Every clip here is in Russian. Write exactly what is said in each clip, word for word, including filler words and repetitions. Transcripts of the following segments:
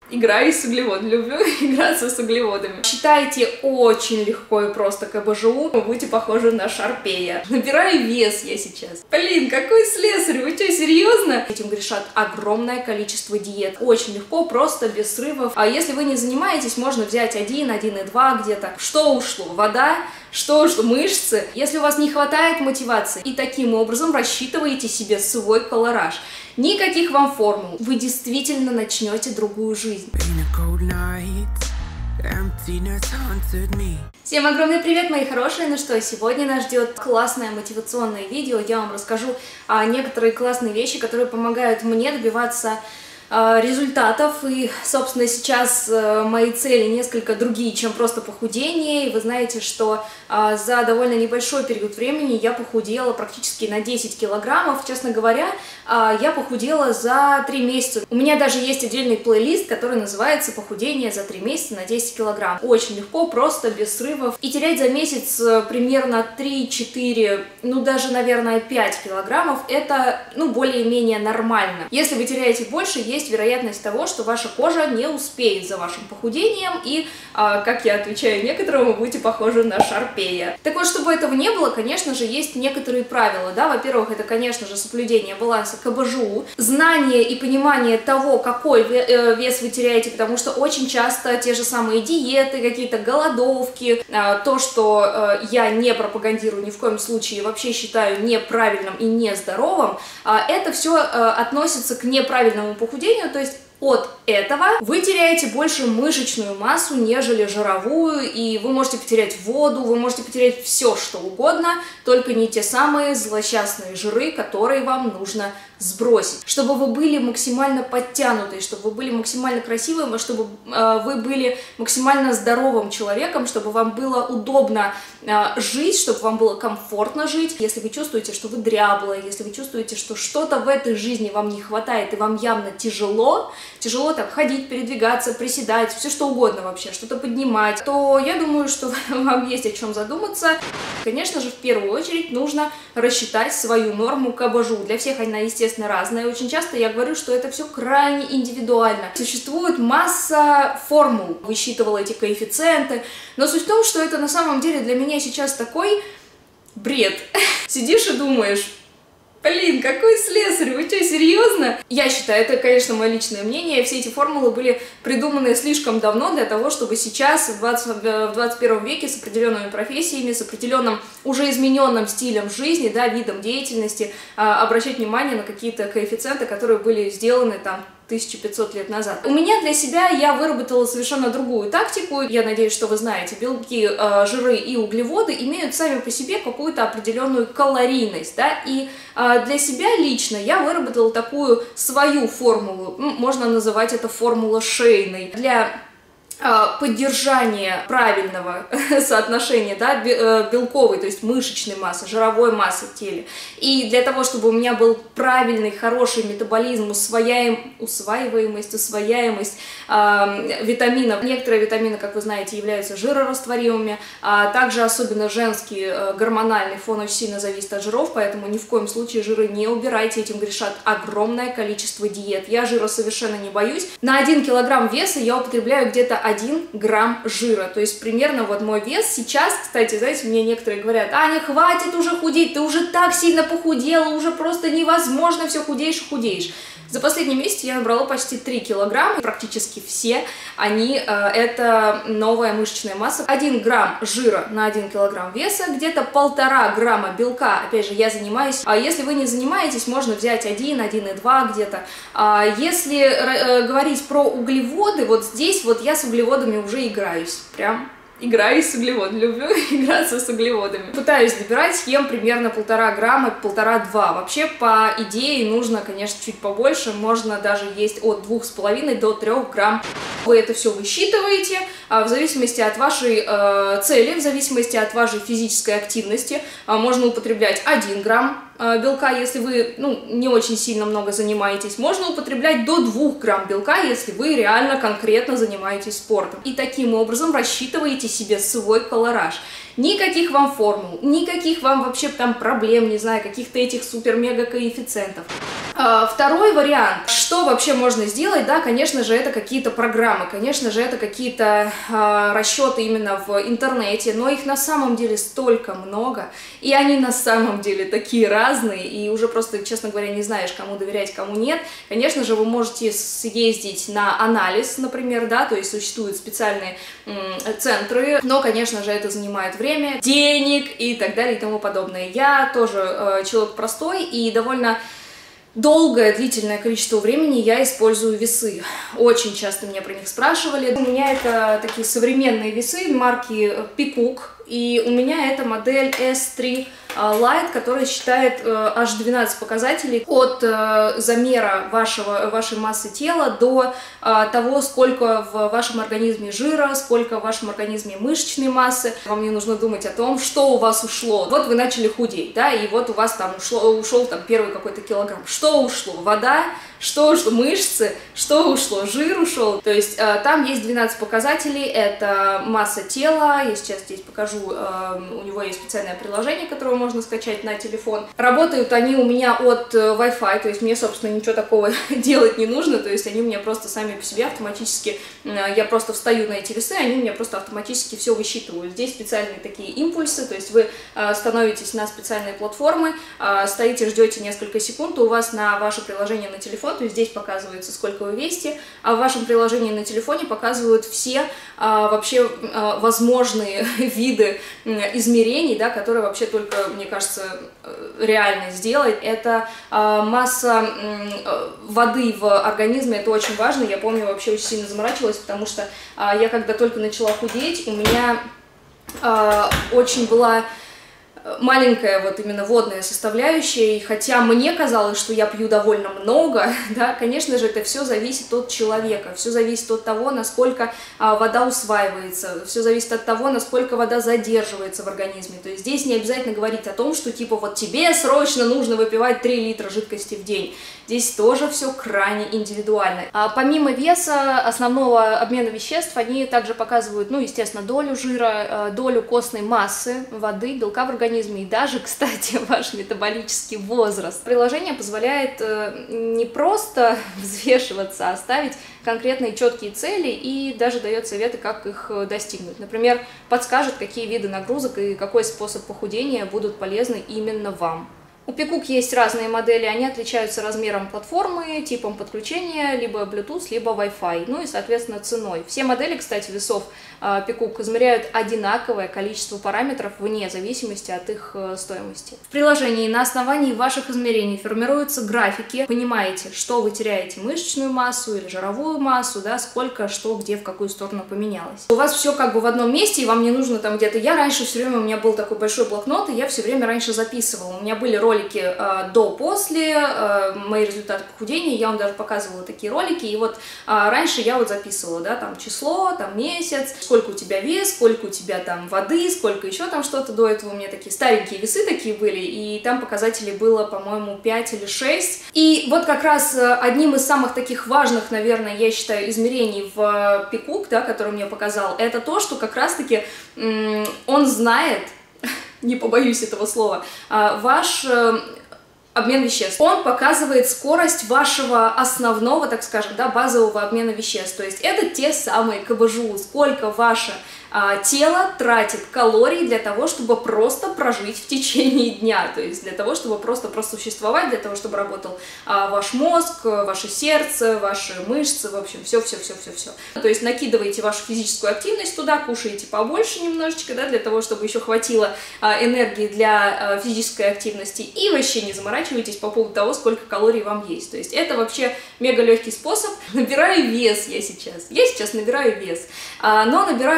Играю с углеводами, люблю играться с углеводами. Считайте очень легко и просто КБЖУ, вы будете похожи на Шарпея. Набираю вес я сейчас. Блин, какой слесарь, вы что, серьезно? Этим грешат огромное количество диет. Очень легко, просто, без срывов. А если вы не занимаетесь, можно взять один, один и два где-то. Что ушло? Вода? Что ушло? Мышцы? Если у вас не хватает мотивации, и таким образом рассчитываете себе свой колораж. Никаких вам формул. Вы действительно начнете другую жизнь. Всем огромный привет, мои хорошие! Ну что, сегодня нас ждет классное мотивационное видео. Я вам расскажу а, некоторые классные вещи, которые помогают мне добиваться а, результатов. И, собственно, сейчас а, мои цели несколько другие, чем просто похудение. И вы знаете, что а, за довольно небольшой период времени я похудела практически на десять килограммов. Честно говоря, а, я похудела за три месяца. У меня даже есть отдельный плейлист, который называется «Похудение за три месяца на десять килограмм». Очень легко, просто, без срывов. И терять за месяц примерно три-четыре, ну даже, наверное, пять килограммов, это, ну, более-менее нормально. Если вы теряете больше, есть вероятность того, что ваша кожа не успеет за вашим похудением, и, а, как я отвечаю некоторым, вы будете похожи на Шарпея. Так вот, чтобы этого не было, конечно же, есть некоторые правила, да, во-первых, это, конечно же, соблюдение баланса КБЖУ, знание и понимание того, какой вес вы теряете, потому что очень часто те же самые диеты, какие-то голодовки, то, что я не пропагандирую ни в коем случае, вообще считаю неправильным и нездоровым, это все относится к неправильному похудению, то есть от этого вы теряете больше мышечную массу, нежели жировую, и вы можете потерять воду, вы можете потерять все, что угодно, только не те самые злосчастные жиры, которые вам нужно сбросить. Чтобы вы были максимально подтянуты, чтобы вы были максимально красивым, чтобы э, вы были максимально здоровым человеком, чтобы вам было удобно э, жить, чтобы вам было комфортно жить. Если вы чувствуете, что вы дряблые, если вы чувствуете, что что-то в этой жизни вам не хватает и вам явно тяжело, тяжело так ходить, передвигаться, приседать, все что угодно вообще, что-то поднимать, то я думаю, что вам есть о чем задуматься. Конечно же, в первую очередь нужно рассчитать свою норму КБЖУ. Для всех она, естественно, разная. Очень часто я говорю, что это все крайне индивидуально. Существует масса формул, высчитывала эти коэффициенты, но суть в том, что это на самом деле для меня сейчас такой бред. Сидишь и думаешь: блин, какой слесарь, вы что, серьезно? Я считаю, это, конечно, мое личное мнение, все эти формулы были придуманы слишком давно для того, чтобы сейчас, в двадцать первом веке, с определенными профессиями, с определенным уже измененным стилем жизни, да, видом деятельности, обращать внимание на какие-то коэффициенты, которые были сделаны там тысячу пятьсот лет назад. У меня для себя я выработала совершенно другую тактику. Я надеюсь, что вы знаете, белки, э, жиры и углеводы имеют сами по себе какую-то определенную калорийность, да, и э, для себя лично я выработала такую свою формулу, ну, можно называть это формула Шейной, для поддержание правильного соотношения, да, белковой, то есть мышечной массы, жировой массы в теле. И для того, чтобы у меня был правильный, хороший метаболизм, усвояем, усваиваемость, усвояемость э, витаминов. Некоторые витамины, как вы знаете, являются жирорастворимыми, а также особенно женский э, гормональный фон очень сильно зависит от жиров, поэтому ни в коем случае жиры не убирайте, этим грешат огромное количество диет. Я жира совершенно не боюсь. На один килограмм веса я употребляю где-то один грамм жира, то есть примерно вот мой вес сейчас, кстати, знаете, мне некоторые говорят: Аня, хватит уже худеть, ты уже так сильно похудела, уже просто невозможно, все худеешь и худеешь. За последний месяц я набрала почти три килограмма, практически все они, э, это новая мышечная масса. один грамм жира на один килограмм веса, где-то полтора грамма белка, опять же, я занимаюсь. А если вы не занимаетесь, можно взять один, один и два где-то. А если э, говорить про углеводы, вот здесь вот я с углеводами уже играюсь, прям играюсь с углеводами, люблю играться с углеводами. Пытаюсь набирать, съем примерно полтора грамма, полтора-два. Вообще, по идее, нужно, конечно, чуть побольше, можно даже есть от двух с половиной до трёх грамм. Вы это все высчитываете, в зависимости от вашей э, цели, в зависимости от вашей физической активности, можно употреблять один грамм белка, если вы, ну, не очень сильно много занимаетесь. Можно употреблять до двух грамм белка, если вы реально конкретно занимаетесь спортом. И таким образом рассчитываете себе свой колораж. Никаких вам формул, никаких вам вообще там проблем, не знаю, каких-то этих супер-мега коэффициентов. Второй вариант, что вообще можно сделать, да, конечно же, это какие-то программы, конечно же, это какие-то э, расчеты именно в интернете, но их на самом деле столько много, и они на самом деле такие разные, и уже просто, честно говоря, не знаешь, кому доверять, кому нет. Конечно же, вы можете съездить на анализ, например, да, то есть существуют специальные м, центры, но, конечно же, это занимает время, денег и так далее и тому подобное. Я тоже э, человек простой и довольно долгое, длительное количество времени я использую весы. Очень часто меня про них спрашивали. У меня это такие современные весы марки Peacock, и у меня это модель эс три Lite, которая считает э, аж двенадцать показателей от э, замера вашего, вашей массы тела до э, того, сколько в вашем организме жира, сколько в вашем организме мышечной массы. Вам не нужно думать о том, что у вас ушло. Вот вы начали худеть, да, и вот у вас там ушло, ушел там первый какой-то килограмм. Что ушло? Вода? Что ушло? Мышцы? Что ушло? Жир ушел? То есть э, там есть двенадцать показателей, это масса тела. Я сейчас здесь покажу, э, у него есть специальное приложение, которое вы можно скачать на телефон. Работают они у меня от Wi-Fi, то есть мне, собственно, ничего такого делать не нужно, то есть они у меня просто сами по себе автоматически, я просто встаю на эти весы, они у меня просто автоматически все высчитывают. Здесь специальные такие импульсы, то есть вы становитесь на специальные платформы, стоите, ждете несколько секунд, у вас на ваше приложение на телефон, то есть здесь показывается, сколько вы весите, а в вашем приложении на телефоне показывают все вообще возможные виды измерений, да, которые вообще только, мне кажется, реально сделать. Это э, масса э, воды в организме, это очень важно. Я помню, вообще очень сильно заморачивалась, потому что э, я когда только начала худеть, у меня э, очень была маленькая вот именно водная составляющая, и хотя мне казалось, что я пью довольно много, да, конечно же, это все зависит от человека, все зависит от того, насколько а, вода усваивается, все зависит от того, насколько вода задерживается в организме. То есть здесь не обязательно говорить о том, что типа вот тебе срочно нужно выпивать три литра жидкости в день. Здесь тоже все крайне индивидуально. А помимо веса, основного обмена веществ, они также показывают, ну, естественно, долю жира, долю костной массы, воды, белка в организме, и даже, кстати, ваш метаболический возраст. Приложение позволяет не просто взвешиваться, а ставить конкретные четкие цели и даже дает советы, как их достигнуть. Например, подскажет, какие виды нагрузок и какой способ похудения будут полезны именно вам. У Peacock есть разные модели, они отличаются размером платформы, типом подключения, либо Bluetooth, либо Wi-Fi, ну и, соответственно, ценой. Все модели, кстати, весов Peacock измеряют одинаковое количество параметров вне зависимости от их стоимости. В приложении на основании ваших измерений формируются графики, понимаете, что вы теряете мышечную массу или жировую массу, да, сколько, что, где, в какую сторону поменялось. У вас все как бы в одном месте, и вам не нужно там где-то... Я раньше все время, у меня был такой большой блокнот, и я все время раньше записывала. У меня были ролики э, до-после, э, мои результаты похудения, я вам даже показывала такие ролики, и вот э, раньше я вот записывала, да, там число, там месяц, сколько у тебя вес, сколько у тебя там воды, сколько еще там что-то. До этого у меня такие старенькие весы такие были, и там показателей было, по-моему, пять или шесть. И вот как раз одним из самых таких важных, наверное, я считаю, измерений в Peacock, да, который мне показал, это то, что как раз-таки он знает, не побоюсь этого слова, ваш обмен веществ. Он показывает скорость вашего основного, так скажем, да, базового обмена веществ. То есть это те самые ка бэ жэ у, сколько ваше а, тело тратит калорий для того, чтобы просто прожить в течение дня. То есть для того, чтобы просто просуществовать, для того, чтобы работал а, ваш мозг, ваше сердце, ваши мышцы, в общем, все-все-все-все-все. То есть накидываете вашу физическую активность туда, кушаете побольше немножечко, да, для того, чтобы еще хватило а, энергии для а, физической активности, и вообще не заморачивайтесь по поводу того, сколько калорий вам есть. То есть это вообще мега легкий способ. Набираю вес я сейчас. Я сейчас набираю вес, а, но набираю очень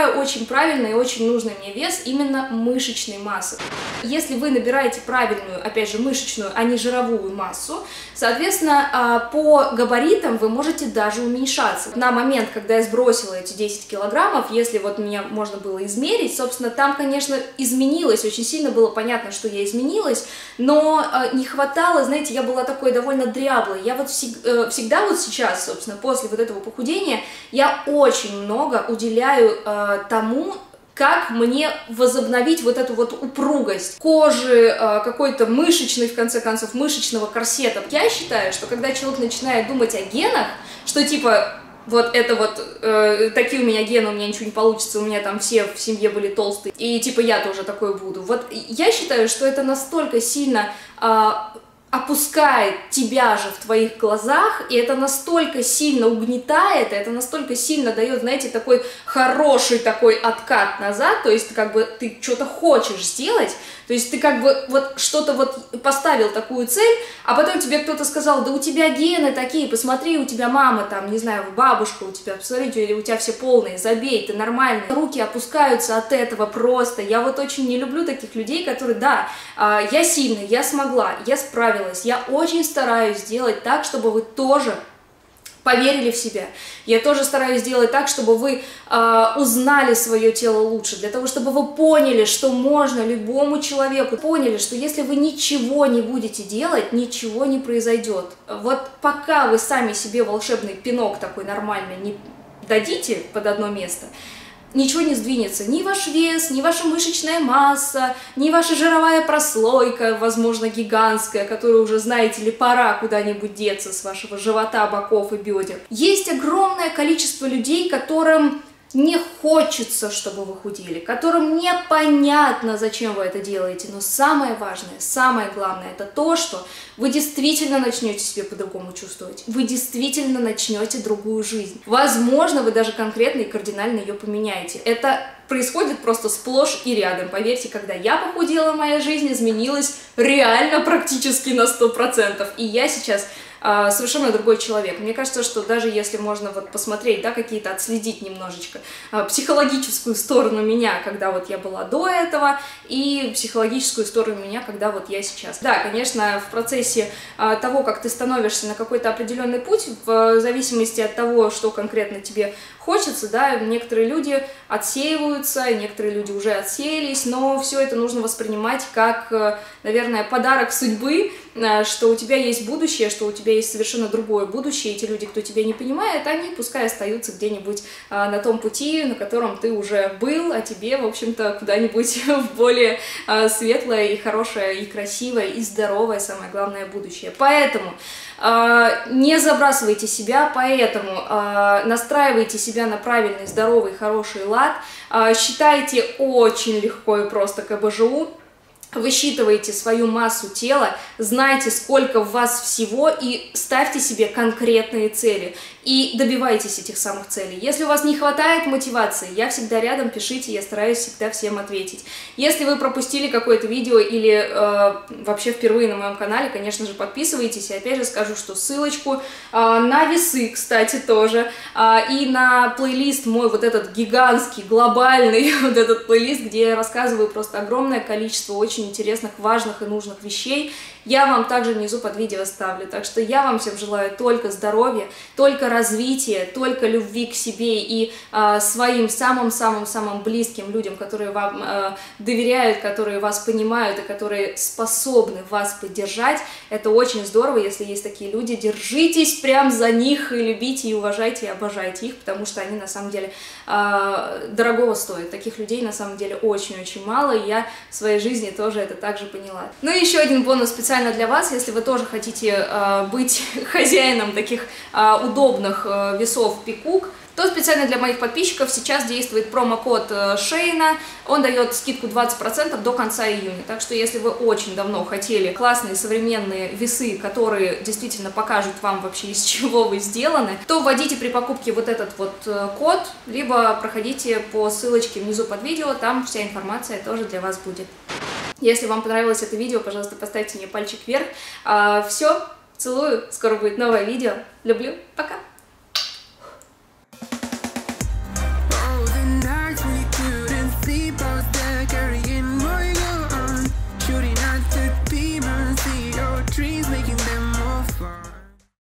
правильный и очень нужный мне вес именно мышечной массы. Если вы набираете правильную, опять же, мышечную, а не жировую массу, соответственно, по габаритам вы можете даже уменьшаться. На момент, когда я сбросила эти десять килограммов, если вот меня можно было измерить, собственно, там, конечно, изменилось, очень сильно было понятно, что я изменилась, но не хватало, знаете, я была такой довольно дряблой. Я вот всегда вот сейчас, собственно, после вот этого похудения, я очень много уделяю э, тому, как мне возобновить вот эту вот упругость кожи, э, какой-то мышечной, в конце концов, мышечного корсета. Я считаю, что когда человек начинает думать о генах, что типа вот это вот, э, такие у меня гены, у меня ничего не получится, у меня там все в семье были толстые, и типа я тоже такой буду. Вот я считаю, что это настолько сильно э, опускает тебя же в твоих глазах, и это настолько сильно угнетает, это настолько сильно дает, знаете, такой хороший такой откат назад, то есть как бы ты что-то хочешь сделать, то есть ты как бы вот что-то вот поставил такую цель, а потом тебе кто-то сказал, да у тебя гены такие, посмотри, у тебя мама там, не знаю, бабушка у тебя, посмотрите, или у тебя все полные, забей, ты нормальный. Руки опускаются от этого просто. Я вот очень не люблю таких людей, которые, да, я сильная, я смогла, я справилась, я очень стараюсь сделать так, чтобы вы тоже поверили в себя. Я тоже стараюсь сделать так, чтобы вы э, узнали свое тело лучше, для того, чтобы вы поняли, что можно любому человеку, поняли, что если вы ничего не будете делать, ничего не произойдет. Вот пока вы сами себе волшебный пинок такой нормальный не дадите под одно место, ничего не сдвинется, ни ваш вес, ни ваша мышечная масса, ни ваша жировая прослойка, возможно, гигантская, которую уже, знаете ли, пора куда-нибудь деться с вашего живота, боков и бедер. Есть огромное количество людей, которым не хочется, чтобы вы худели, которым непонятно, зачем вы это делаете, но самое важное, самое главное, это то, что вы действительно начнете себя по-другому чувствовать, вы действительно начнете другую жизнь. Возможно, вы даже конкретно и кардинально ее поменяете. Это происходит просто сплошь и рядом. Поверьте, когда я похудела, моя жизнь изменилась реально практически на сто процентов, и я сейчас совершенно другой человек. Мне кажется, что даже если можно вот посмотреть, да, какие-то отследить немножечко психологическую сторону меня, когда вот я была до этого, и психологическую сторону меня, когда вот я сейчас. Да, конечно, в процессе того, как ты становишься на какой-то определенный путь, в зависимости от того, что конкретно тебе хочется, да, некоторые люди отсеиваются, некоторые люди уже отсеялись, но все это нужно воспринимать как, наверное, подарок судьбы, что у тебя есть будущее, что у тебя есть совершенно другое будущее, и те люди, кто тебя не понимает, они пускай остаются где-нибудь на том пути, на котором ты уже был, а тебе, в общем-то, куда-нибудь в более светлое и хорошее, и красивое, и здоровое, самое главное, будущее. Поэтому не забрасывайте себя, поэтому настраивайте себя на правильный, здоровый, хороший лад, считайте очень легко и просто ка бэ жэ у, высчитывайте свою массу тела, знайте, сколько в вас всего, и ставьте себе конкретные цели. И добивайтесь этих самых целей. Если у вас не хватает мотивации, я всегда рядом, пишите, я стараюсь всегда всем ответить. Если вы пропустили какое-то видео или э, вообще впервые на моем канале, конечно же, подписывайтесь. И опять же скажу, что ссылочку э, на весы, кстати, тоже, э, и на плейлист мой, вот этот гигантский, глобальный, вот этот плейлист, где я рассказываю просто огромное количество очень интересных, важных и нужных вещей, я вам также внизу под видео ставлю. Так что я вам всем желаю только здоровья, только развития, только любви к себе и э, своим самым-самым-самым близким людям, которые вам э, доверяют, которые вас понимают и которые способны вас поддержать. Это очень здорово, если есть такие люди. Держитесь прям за них и любите, и уважайте, и обожайте их, потому что они на самом деле э, дорогого стоят. Таких людей на самом деле очень-очень мало, и я в своей жизни тоже это также поняла. Ну и еще один бонус специально для вас, если вы тоже хотите э, быть хозяином таких э, удобных э, весов Пикук, то специально для моих подписчиков сейчас действует промокод э, Шейна, он дает скидку двадцать процентов до конца июня, так что если вы очень давно хотели классные современные весы, которые действительно покажут вам вообще, из чего вы сделаны, то вводите при покупке вот этот вот э, код, либо проходите по ссылочке внизу под видео, там вся информация тоже для вас будет. Если вам понравилось это видео, пожалуйста, поставьте мне пальчик вверх. А, все, целую, скоро будет новое видео. Люблю, пока!